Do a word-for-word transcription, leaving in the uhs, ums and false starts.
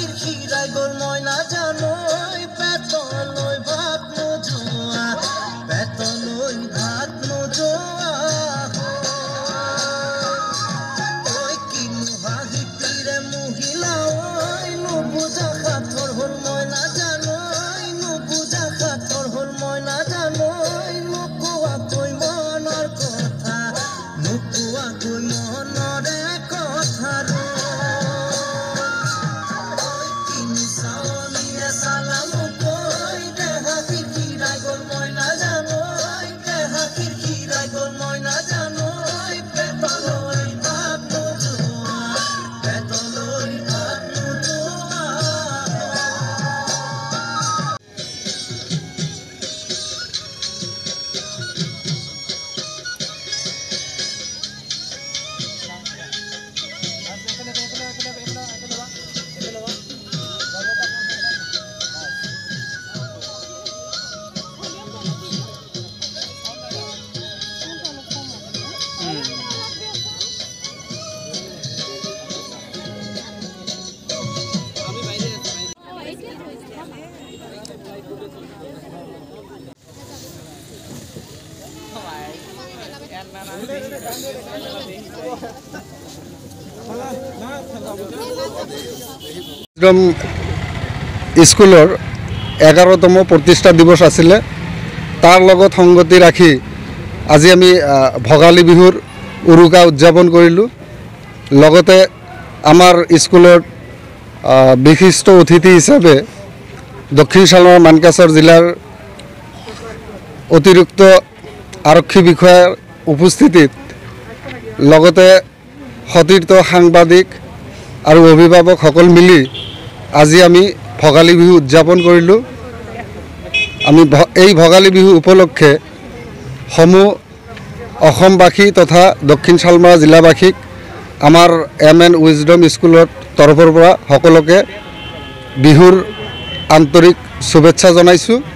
হাকির খিরাই গল ময়না জানোই পেতলই ভাত নোজোয়া পেতলই ভাত নোজোয়া ওই কি মুহাহি তীরে মহিলা ওই নুবুজা খাথর হল ময়না জানোই নুবুজা খাথর হল ময়না জানোই নুকুয়া কই মনের কথা নুকুয়া কই মনরে কথা রে স্কুলৰ এঘাৰতম প্ৰতিষ্ঠা দিৱস আছিলে তাৰ লগত সংগতি ৰাখি আজি আমি ভোগালী বিহুৰ উৰুকা উদযাপন কৰিলোঁ লগতে আমাৰ স্কুলৰ বিশিষ্ট অতিথি হিচাপে দক্ষিণ শালমাৰা মানকাছাৰ জিলাৰ অতিৰিক্ত আৰক্ষী বিষয়াৰ উপস্থিতিত লগতে সতীৰ্থ সাংবাদিক আৰু অভিভাৱকসকল মিলি আজি আমি ভোগালী বিহু উদযাপন কৰিলোঁ আমি এই ভোগালী বিহু উপলক্ষে সমূহ অসমবাসী তথা দক্ষিণ শালমাৰা জিলাবাসীক আমাৰ এম এন উইজডম স্কুলৰ তৰফৰ পৰা সকলোকে বিহুৰ আন্তৰিক শুভেচ্ছা জনাইছোঁ।